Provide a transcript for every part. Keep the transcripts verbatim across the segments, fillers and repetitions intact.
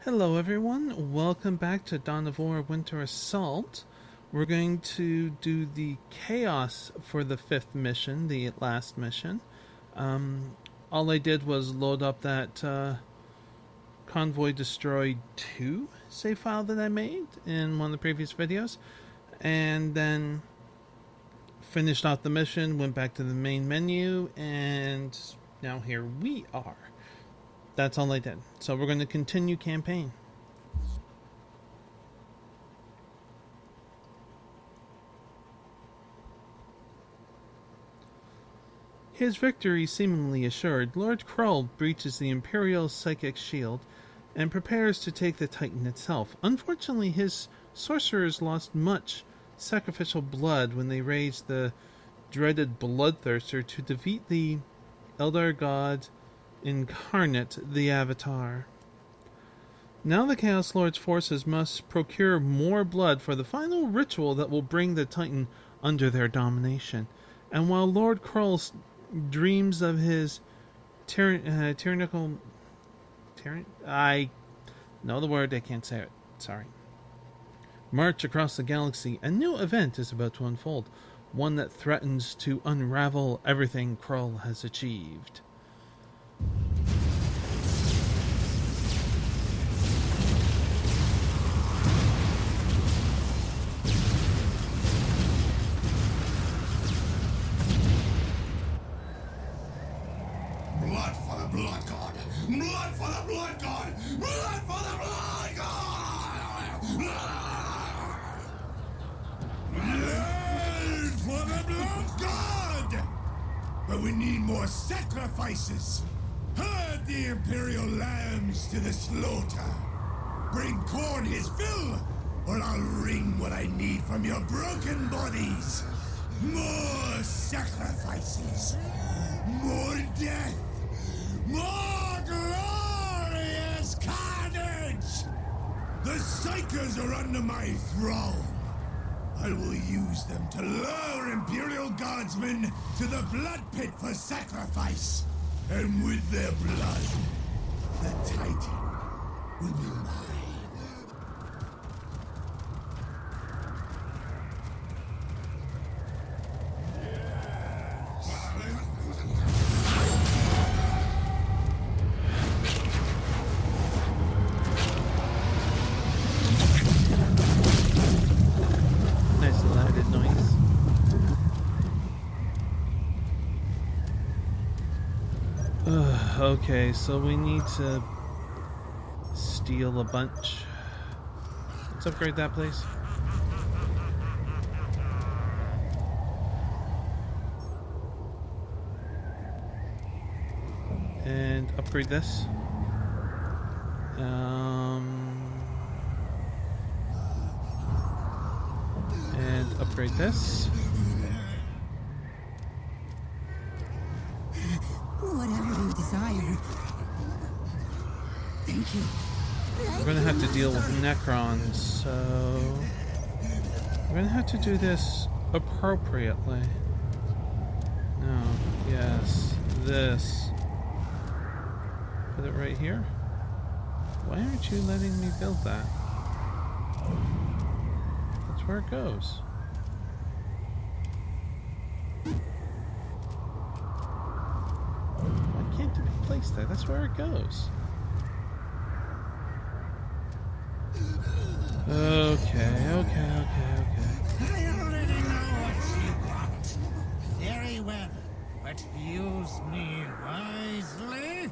Hello everyone, welcome back to Dawn of War Winter Assault. We're going to do the Chaos for the fifth mission, the last mission. Um, all I did was load up that uh, Convoy Destroyed two save file that I made in one of the previous videos, and then finished off the mission, went back to the main menu, and now here we are. That's all I did. So we're going to continue campaign. His victory seemingly assured, Lord Krull breaches the Imperial psychic shield and prepares to take the Titan itself. Unfortunately, his sorcerers lost much sacrificial blood when they raised the dreaded Bloodthirster to defeat the Eldar God Incarnate, the Avatar. Now the Chaos Lord's forces must procure more blood for the final ritual that will bring the Titan under their domination. And while Lord Krull dreams of his tyr uh, tyrannical... Tyran I know the word, I can't say it. Sorry. March across the galaxy, a new event is about to unfold. One that threatens to unravel everything Krull has achieved. Blood for the Blood God! Blood for the Blood God! Blood for the Blood God! Blood for the Blood God! But we need more sacrifices! Herd the Imperial lambs to the slaughter! Bring corn his fill, or I'll wring what I need from your broken bodies! More sacrifices! More death! More glorious carnage! The Psychers are under my thrall. I will use them to lure Imperial Guardsmen to the blood pit for sacrifice. And with their blood, the Titan will be mine. Okay, so we need to steal a bunch. Let's upgrade that place. And upgrade this. Um, and upgrade this. Whatever you desire. Thank you. We're gonna have to deal with Necrons, so we're gonna have to do this appropriately. No, yes, this. Put it right here. Why aren't you letting me build that? That's where it goes. Why can't it be placed there? That's where it goes. Okay, okay, okay, okay. I already know what you want. Very well, but use me wisely.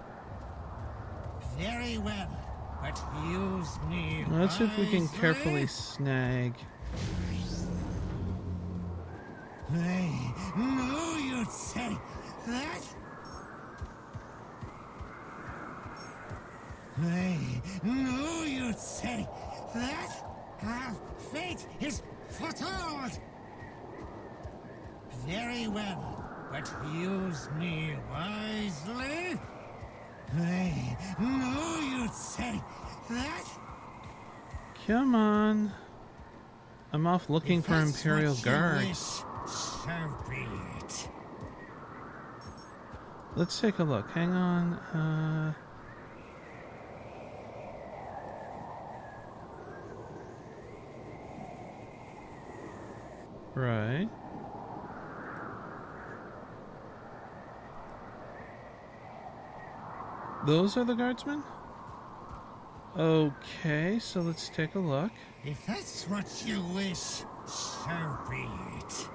Very well, but use me Well, let's see if we can wisely. carefully snag. I knew you'd say that. I knew you'd say that. Our fate is foretold. Very well, but use me wisely. I knew you'd say that. Come on. I'm off looking If for that's Imperial what you guards. wish, so be it. Let's take a look. Hang on. Uh, Right. Those are the guardsmen? Okay, so let's take a look. If that's what you wish, so be it.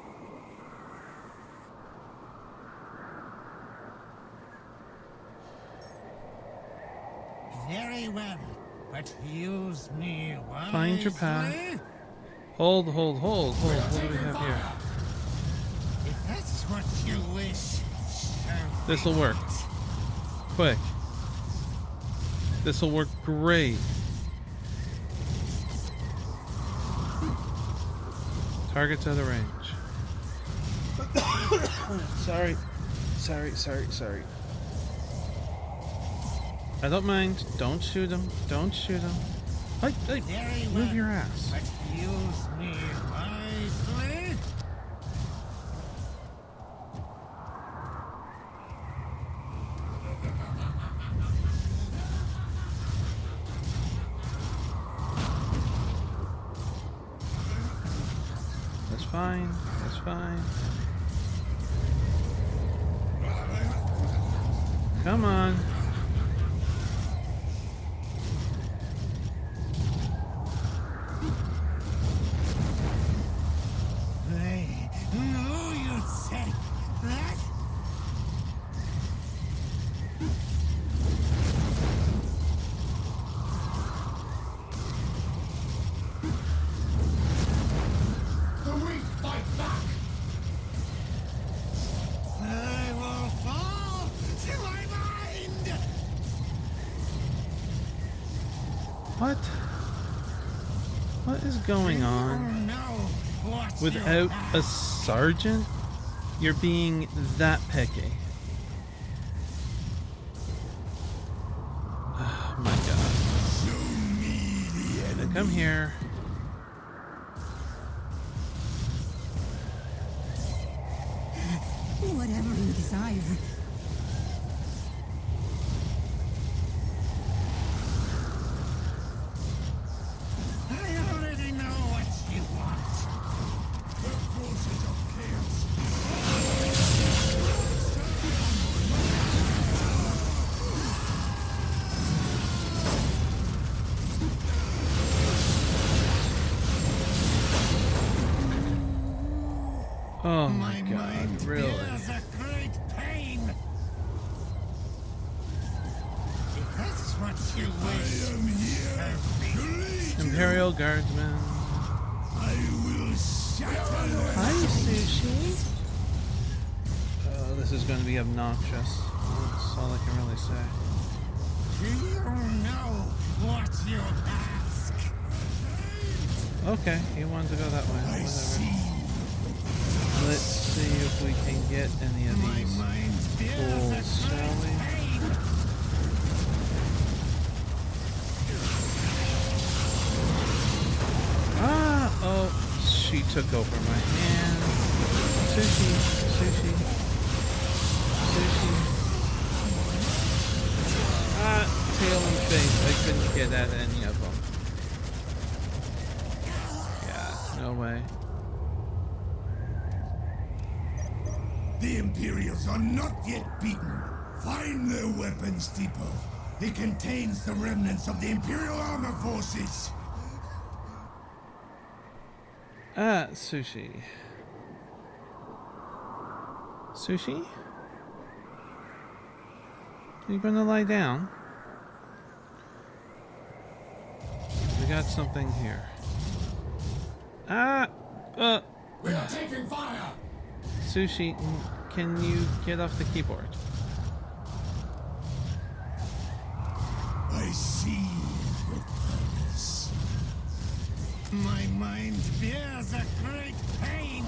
Very well, but use me wisely. Find your path. Hold, hold, hold, hold. What do we have here? If that's what you wish, so be This'll work. it. Quick. This'll work great. Targets out of range. Sorry. Sorry, sorry, sorry. I don't mind. Don't shoot him. Don't shoot him. Hey, hey, Very move well, your ass. but use me wisely. That's fine. That's fine. Come on. I knew you'd say that. The weak fight back! I will fall to my mind. What? What is going You on? know what you Without have. a sergeant? You're being that picky. Oh my god. Show me the Now enemy. come here. Whatever you desire. I already know what you want. The forces of chaos. Oh my My god, mind really? bears a great pain. If that's what you I wish, am here so to be it. lead you. Imperial Guardsmen. I will shatter their Hi, Sushi. Oh, this is going to be obnoxious. That's all I can really say. Do you know what you ask? Okay, he wanted to go that way. I Whatever. see. Let's see if we can get any of My these mind bears a fools, shall we? great pain. Ah! Oh, she took over my hand. Sushi, sushi, sushi. Ah, tail and face. I couldn't get at any of them. Yeah, no way. The Imperials are not yet beaten. Find their weapons depot. It contains the remnants of the Imperial armor forces. Ah, sushi. Sushi? Are you gonna lie down? We got something here. Ah! Uh! We are taking fire. Sushi, n- can you get off the keyboard? I see your purpose. My mind bears a great pain.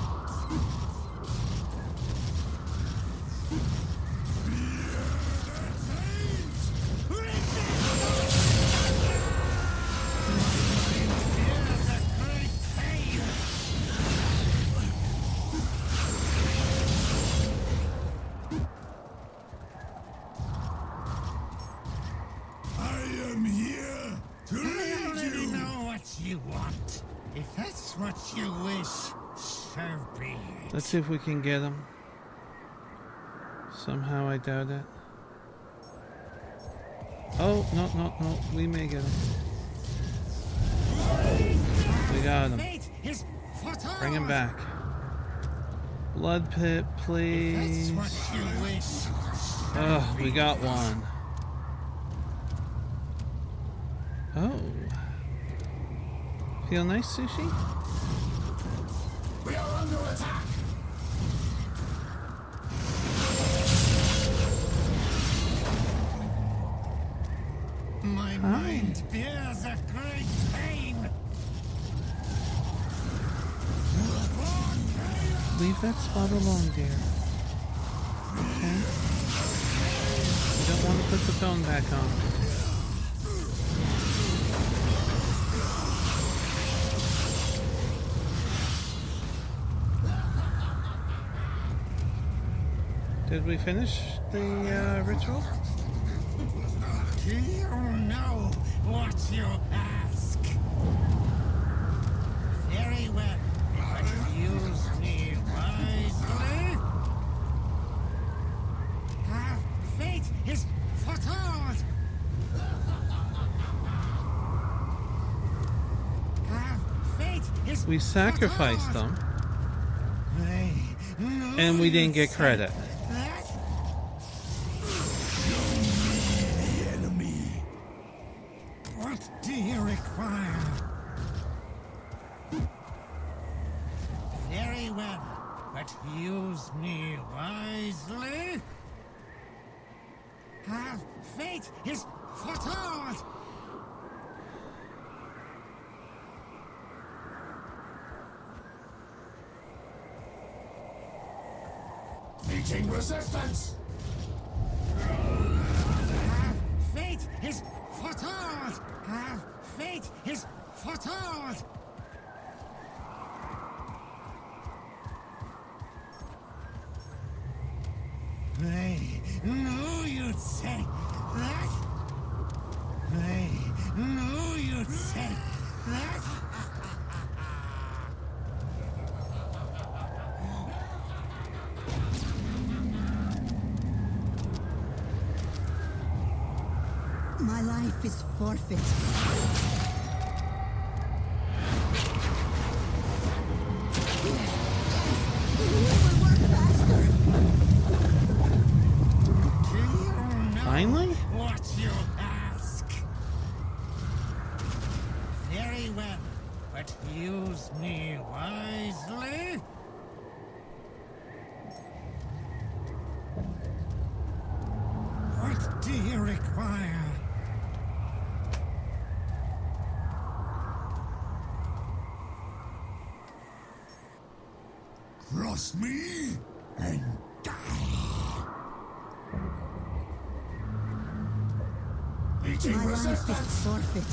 Bears a great pain. I am here to I lead already you. know what you want. If that's what you wish, so be it. Let's see if we can get him. Somehow I doubt it. Oh, no, no, no. We may get him. We got him. Bring him back. Blood pit, please. Oh, we got one. Oh. Feel nice, sushi? We are under attack. My Hi. mind bears a great pain. Leave that spot alone, dear. Okay? You don't want to put the phone back on. Did we finish the uh, ritual? Do you know what you ask? Very well, but use me wisely. Our fate is foretold. Our fate is We sacrificed them, They and we didn't get credit. The enemy. What do you require? Very well, but use me wisely. Our fate is foretold. Meeting resistance. Our fate is foretold. Our fate is foretold. I knew you'd say that. I knew you'd say that. My life is forfeit. Finally? What you ask? Very well, but use me wisely. What do you require? Cross me and die. Meeting My life is resistance. forfeit.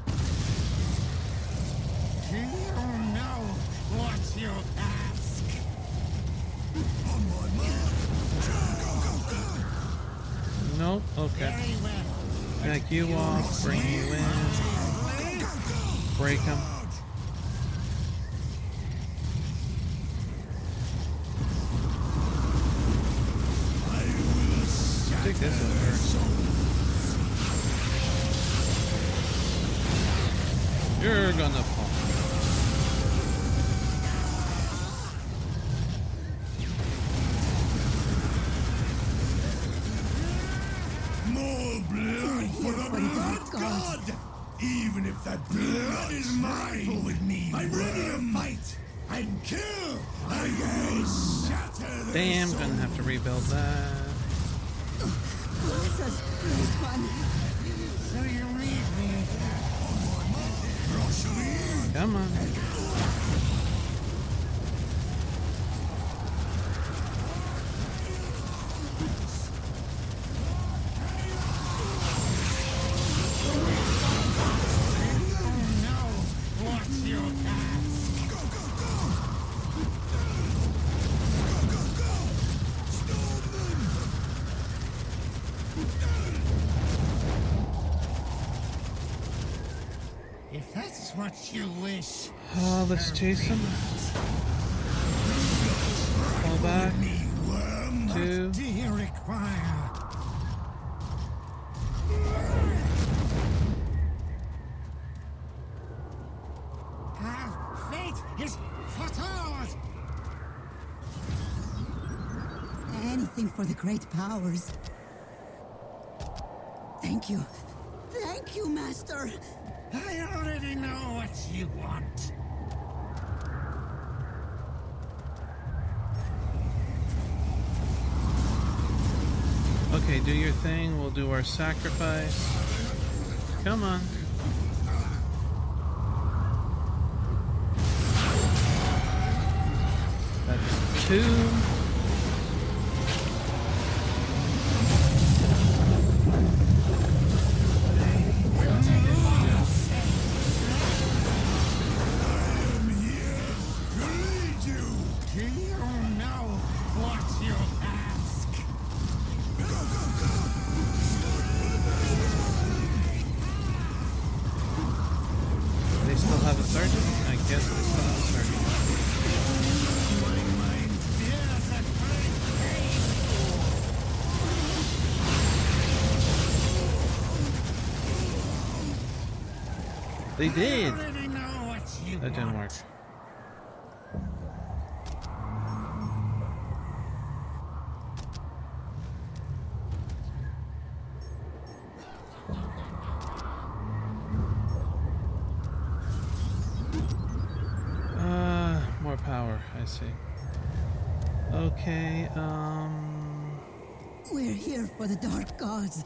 Do you know what you ask? On my mark. Go, go, go. Nope. Okay. Very well. Back you off. Bring you in. Break them. Take this over. You're gonna fall. More blood for the blood God. god. Even if that blood is mine, with me, I'm ready to fight and kill. I will shatter their Damn, souls. gonna have to rebuild that. Bless us, great one. So you leave me. Cross me. Come on. What you ask? Go, go, go. Go, go, go. Storm them. If that's what you wish. Uh, let's chase him. Fall back. Two. What do you require? Our fate is foretold! Anything for the great powers. Thank you. Thank you, Master. I already know what you want. Okay, do your thing. We'll do our sacrifice. Come on. That's two. They did! That didn't work. Uh, more power, I see. Okay, um... We're here for the Dark Gods.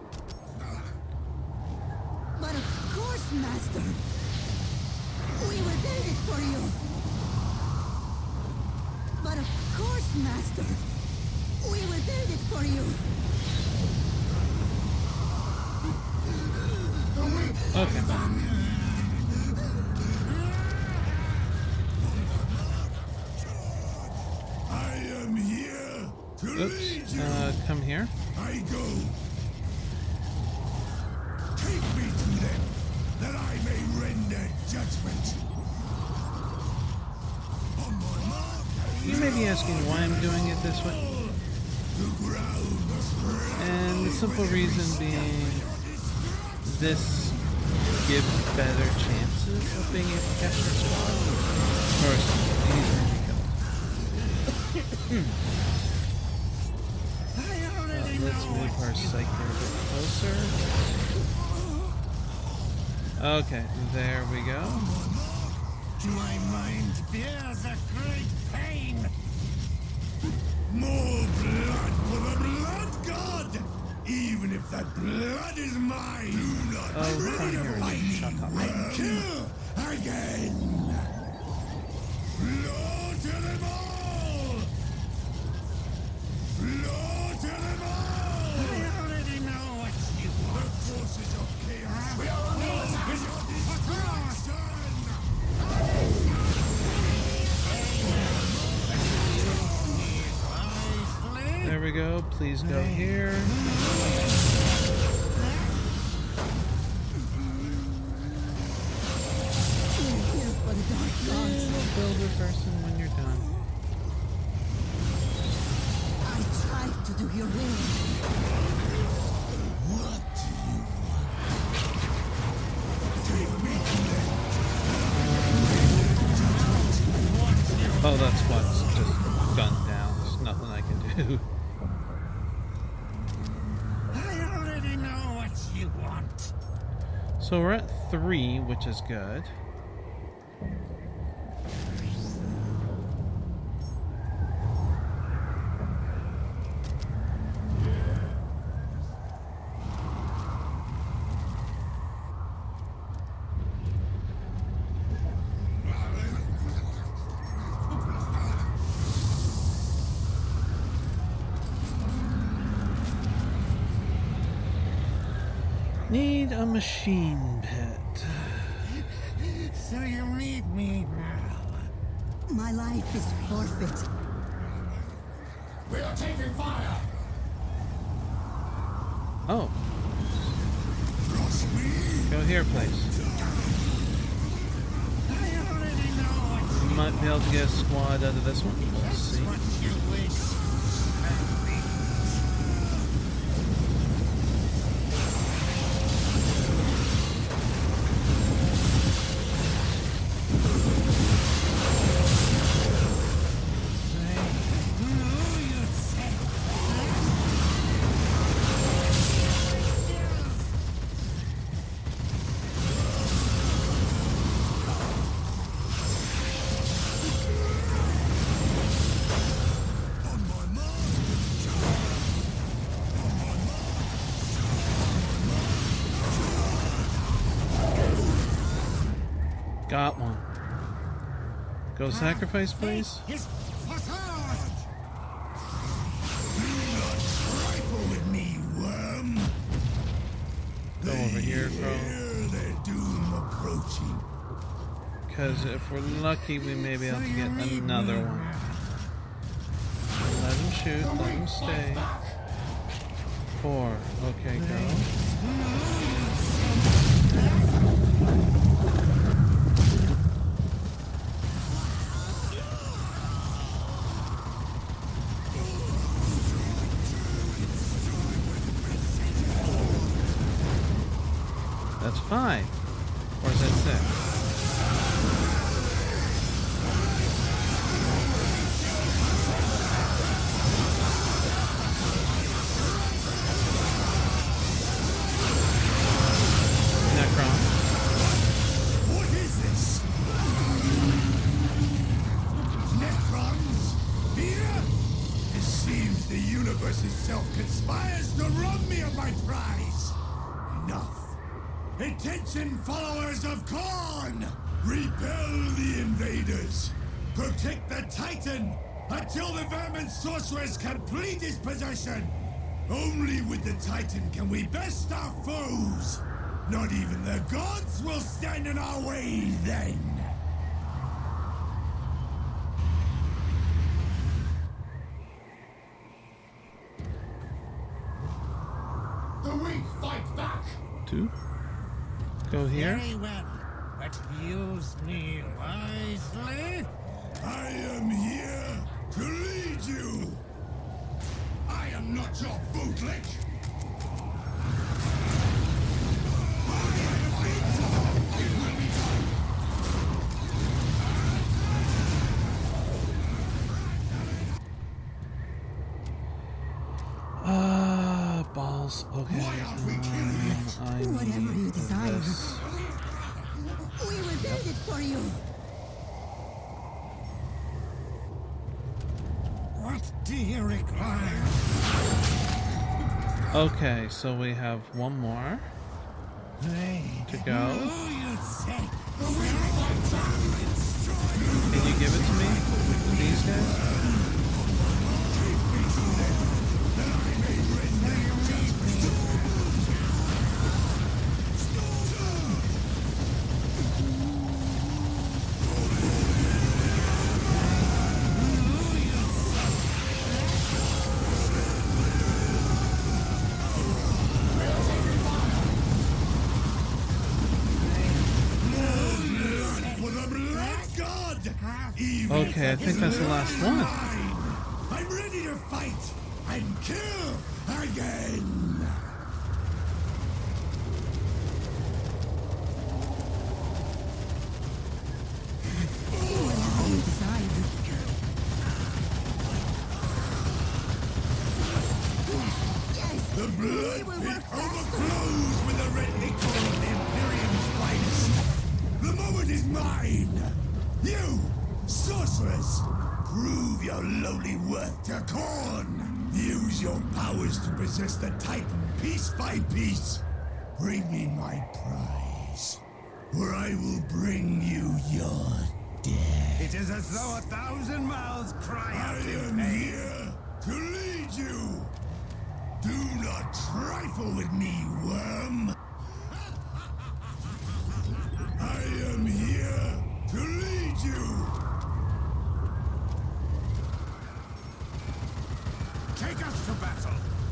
But of course, Master. We will build it for you. But of course, Master. We will build it for you. Okay. I am here to lead Oops. you. Uh, come here. I go. Take me to them, that I may render judgment. On my mark, You may be asking why I'm doing it this way. the ground. And the simple reason being, this gives better chances of being able to capture a squad. Of course, these will be killed. Uh, let's move our psyche a bit closer. Okay, there we go. My mind bears a great pain. More blood for the blood god! Even if that blood is mine, do not Oh, come here, I you shut up. and kill again! Blow to them all! Blow to them all! I already know what you The want. forces of chaos will all be your destruction! There we go. Please go here. We're here for the Dark Gods. And build a person when you're done. I tried to do your will. What do you want? Take me to them. Oh, that's what's just gunned down. There's nothing I can do. I already know what you want. So we're at three, which is good. Need a machine pit. So you need me now. My life is forfeit. We are taking fire! Oh, Rush me! go here, please. might be able to get a squad out of this one. We'll see. What you wish. Got one. Go sacrifice, please. His facade! Do not trifle with me, worm! Go over here, Crow. Hear their doom approaching. Because if we're lucky, we may be able to get another one. Let him shoot. Let him stay. Four. Okay, go. That's five. Or is that six? Necron. What is this? Necrons? Here? It seems the universe itself conspires to rob me of my prize. Enough. Attention, followers of Khorne! Repel the invaders! Protect the Titan until the Vermin Sorceress complete his possession! Only with the Titan can we best our foes! Not even the gods will stand in our way then! The weak fight back! Two. Go here. Very well, but use me wisely. I am here to lead you! I am not your bootlick! Ah, balls. Okay. Why aren't we killing Um, it? I Whatever you need desire. this. We will build it for you. What do you require? Okay, so we have one more Hey, to go. who you say? Can you give it to me? These guys? For the Blood God! Even Okay, I think that's the last one. mine! I'm ready to fight and kill again! Whatever you desire. Yes, The we blood will pit work faster. overflows with the red liquor of the Imperium's finest. The moment is mine! You, sorceress, prove your lowly worth to Khorne! Use your powers to possess the Titan piece by piece! Bring me my prize, or I will bring you your death. It is as though a thousand mouths cry I out in am pain. here to lead you! Do not trifle with me, worm! I am here to lead you! Take us to battle.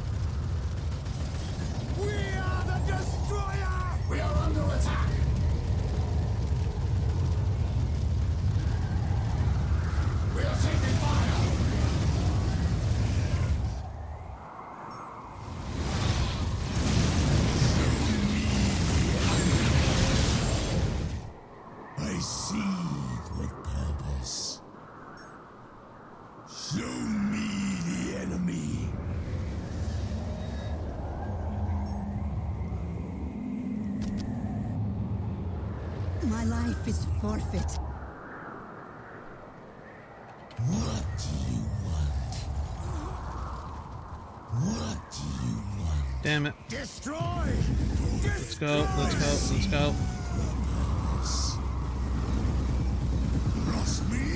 We are the Destroyer! We are under attack! My life is forfeit. What do you want? What do you want? Damn it. Destroy! Let's go, let's go, let's go. Trust me?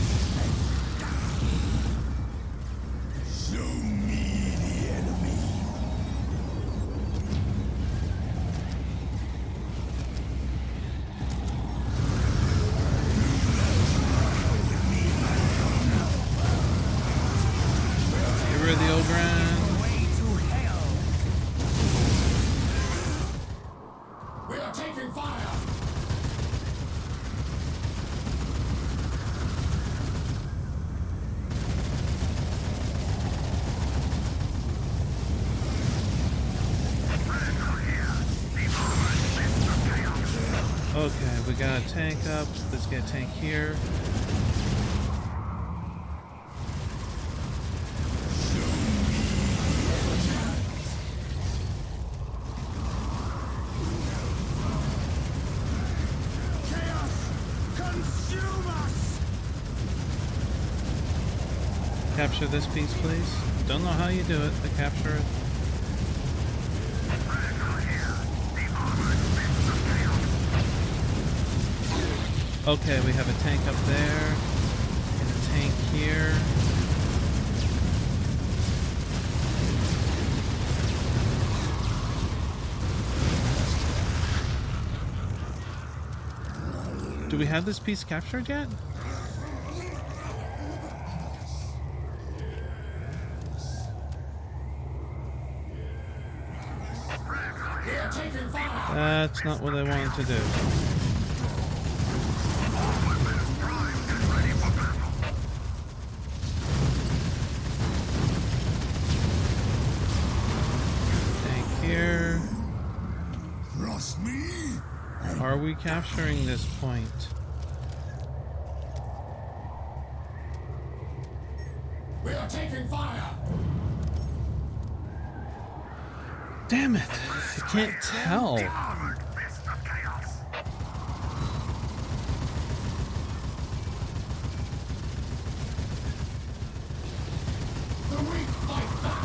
Show me the enemy. Get rid of the old ground. Way to hell! We are taking fire. Okay, we got a tank up. Let's get a tank here. Chaos! Consume us! Capture this piece, please. Don't know how you do it, but capture it. Okay, we have a tank up there, and a tank here. Do we have this piece captured yet? That's not what I wanted to do. Here. Trust me? Are we capturing this point? We are taking fire. Damn it! I can't tell. The weak fight back.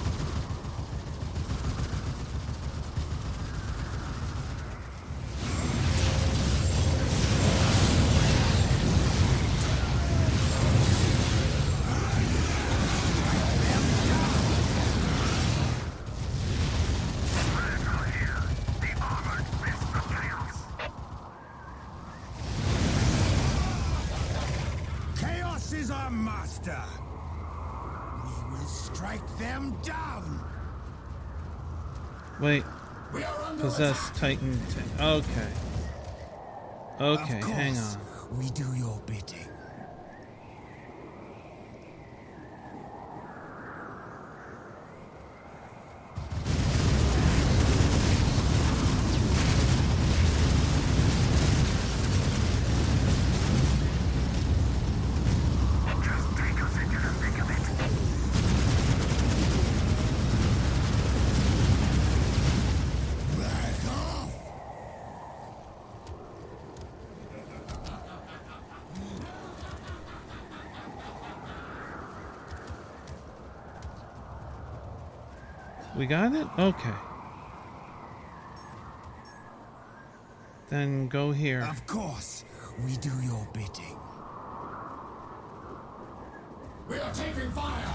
Chaos is our master. We will strike them down. Wait. We are under Possess attack. Titan. Ta- okay. Okay, Of course, hang on. we do your bidding. Back off. We got it? Okay. Then go here. Of course, we do your bidding. We are taking fire.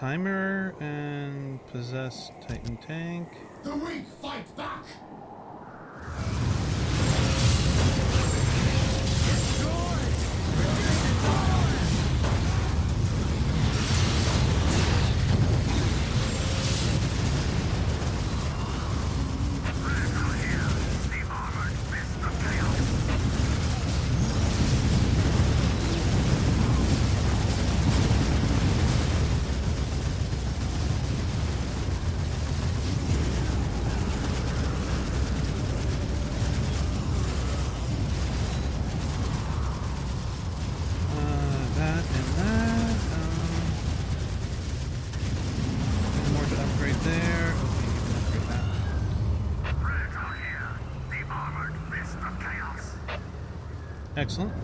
timer and possess Titan tank. The weak fight back! Excellent.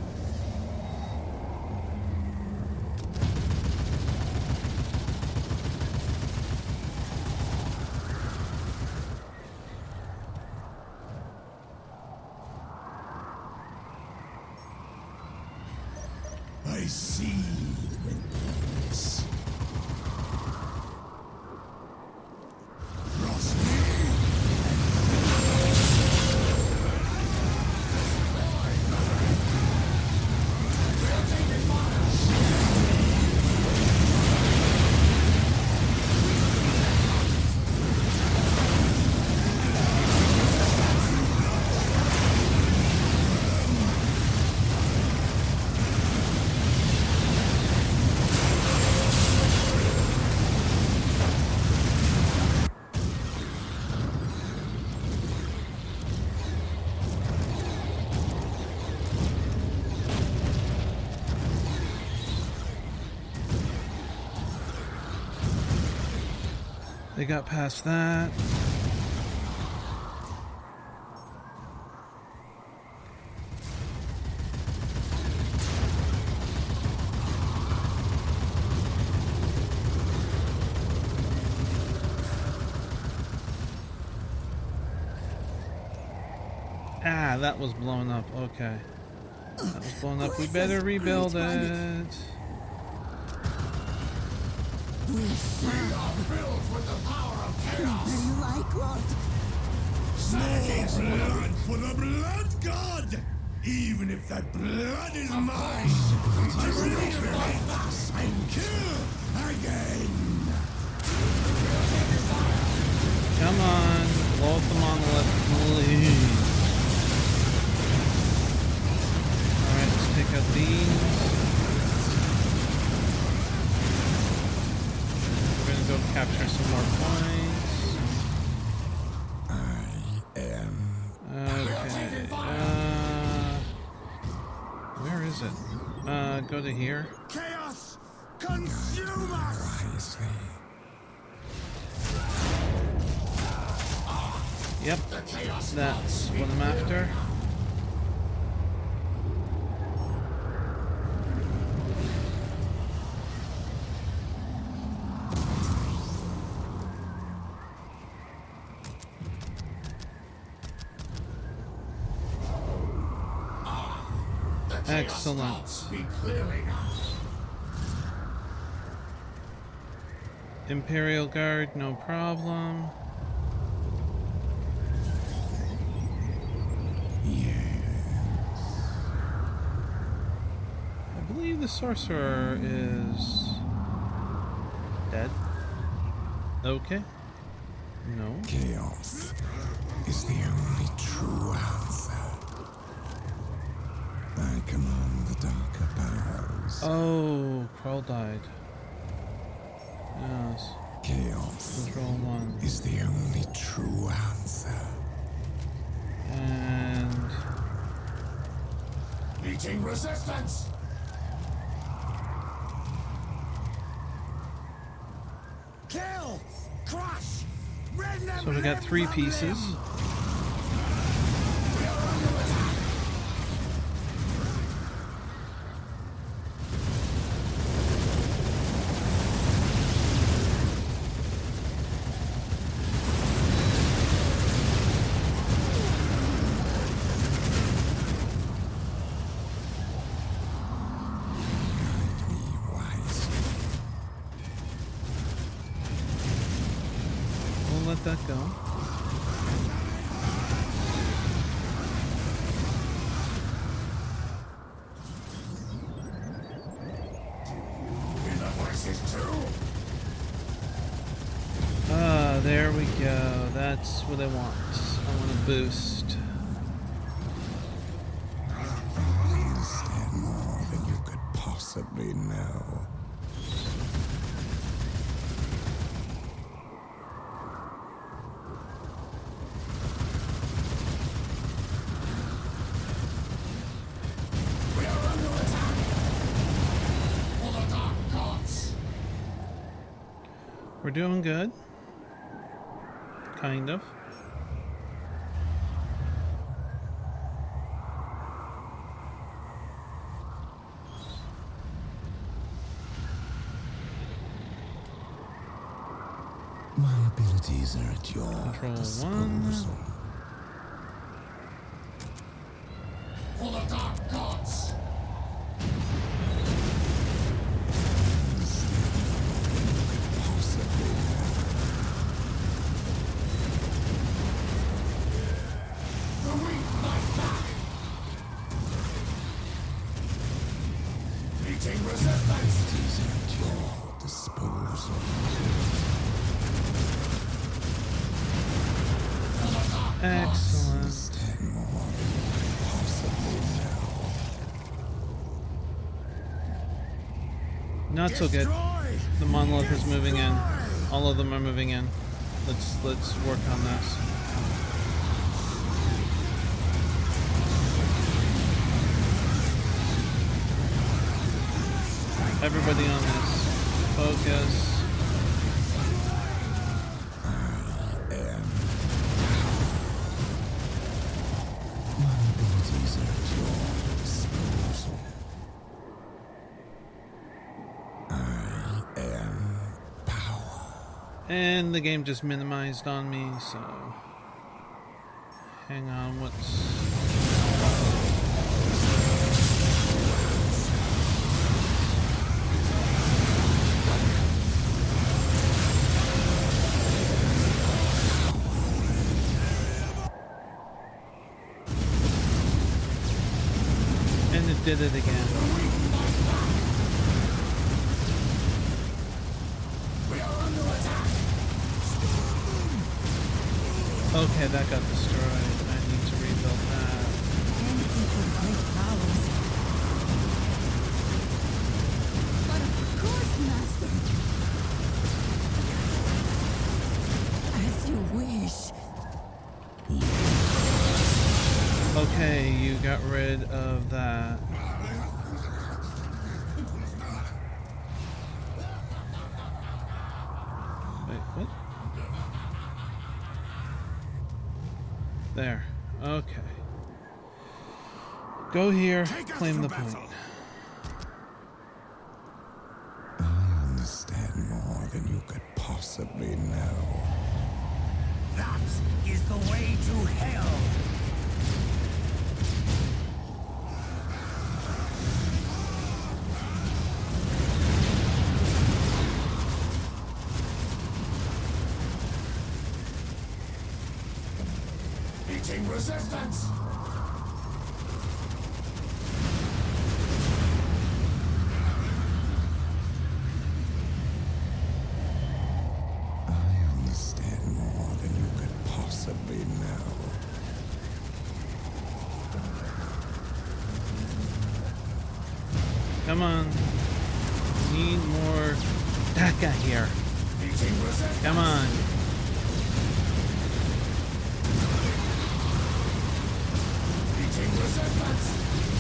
I see this. Cross me. They got past that. Ah, that was blown up. Okay. That was blown up. We better rebuild it. We We are filled with the power of chaos! you like what? More blood for the blood god! Even if that blood is mine! I'm ready to fight fast and kill again! Come on. Blow up the monolith, please. Alright, let's take out these. Go capture some more points. I am. Okay. Uh, where is it? Uh, go to here. Chaos! Consume us! Yep. That's what I'm after. Excellent. Imperial Guard, no problem. Yes. I believe the sorcerer is dead. Okay. No. Chaos is the only true answer. I command the darker powers. Oh, Krull died. Yes. Chaos Control one. is the only true answer. And Meeting resistance! Kill! Crush! Rend them so we got three limb from pieces. limb! that go. Ah, there we go. That's what I want. I want a boost. I understand more than you could possibly know. We are under attack. For the dark gods. We're doing good. Kind of. My abilities are at your Control disposal. one. For the dark gods. The weak fight back. Meeting resistance. Abilities are at your disposal. Excellent. Understand more than you could possibly know. Not so good. The monolith is moving in. All of them are moving in. Let's let's work on this. Everybody on this. Focus. My abilities are at your disposal. I am power. And the game just minimized on me, so hang on, what's and it did it again. Okay, that got destroyed. I need to rebuild that. Anything for great powers. But of course, Master. As you wish. Okay, you got rid of that. Wait, what? There. Okay. Go here, claim the point. I understand more than you could possibly know. That is the way to hell. Meeting resistance. I understand more than you could possibly know. Come on. Need more that guy here. Meeting resistance. Come on. Meeting resistance.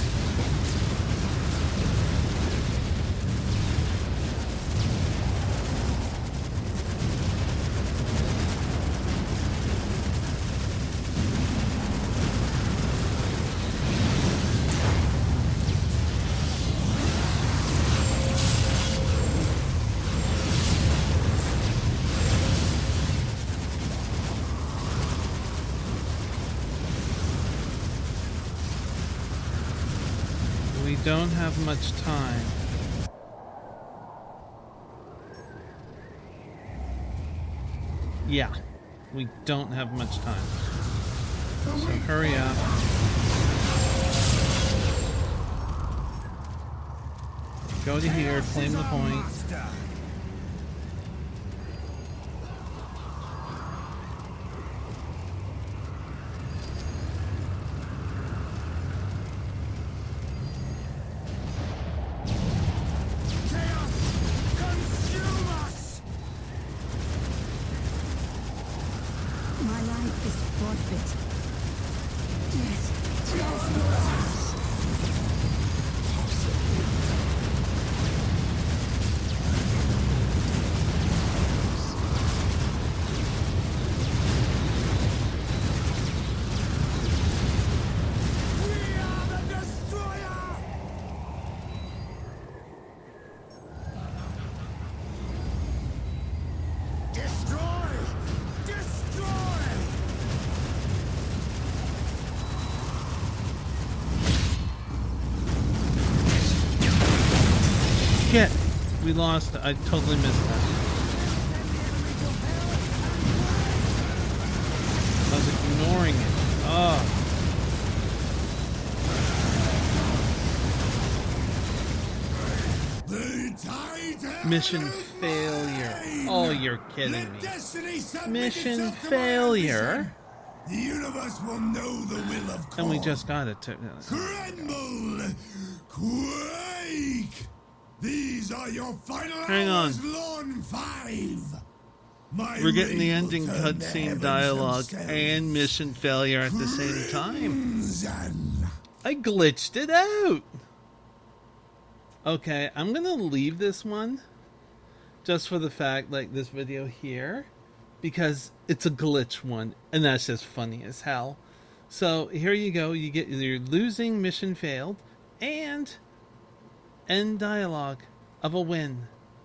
We don't have much time. Yeah. We don't have much time. So hurry up. Go to here, claim the point. My life is forfeit. Yes, yes. We are the destroyer! Destroy! Destroy! Shit! We lost. I totally missed that. I was ignoring it. Oh. The tide Mission of failure. mine! Oh, you're kidding Let me. destiny submit Mission itself to my failure? ambition. The universe will know the will of And we Korn. just got it. To, Tremble! Quake! These are your final Hang hours, on. Lorn Five! My We're getting the reign will ending turn the cutscene heavens dialogue themselves and mission failure at the same time. crimson. I glitched it out. Okay, I'm gonna leave this one just for the fact, like this video here, because it's a glitch one, and that's just funny as hell. So here you go. You get your losing mission failed and end dialogue of a win.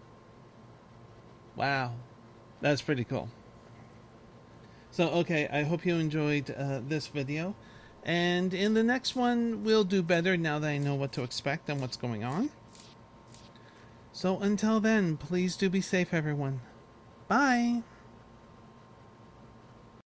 Wow, that's pretty cool. So okay, I hope you enjoyed uh, this video, and in the next one we'll do better now that I know what to expect and what's going on. So until then, please do be safe, everyone. Bye.